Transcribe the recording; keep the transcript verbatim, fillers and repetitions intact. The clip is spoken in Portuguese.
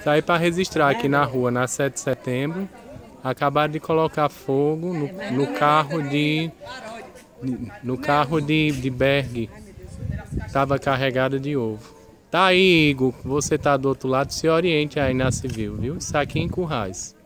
Tá aí para registrar aqui na rua, na sete de setembro. Acabaram de colocar fogo no, no carro de... No carro de, de Berg. Estava carregado de ovo. Tá aí, Igor. Você tá do outro lado, se oriente aí na Civil, viu? Isso aqui em Currais.